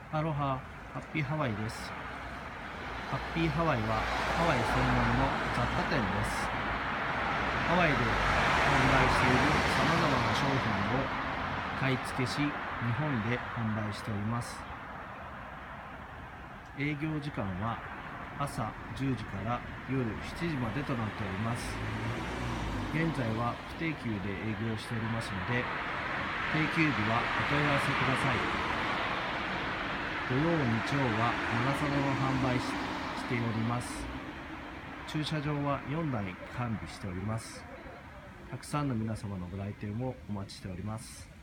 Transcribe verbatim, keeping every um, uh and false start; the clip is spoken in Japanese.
アロハ、ハッピーハワイです。ハッピーハワイはハワイ専門の雑貨店です。ハワイで販売しているさまざまな商品を買い付けし、日本で販売しております。営業時間は朝じゅうじから夜しちじまでとなっております。現在は不定休で営業しておりますので、定休日はお問い合わせください。土曜、日曜は長袖を販売 し, しております。駐車場はよんだい完備しております。たくさんの皆様のご来店をお待ちしております。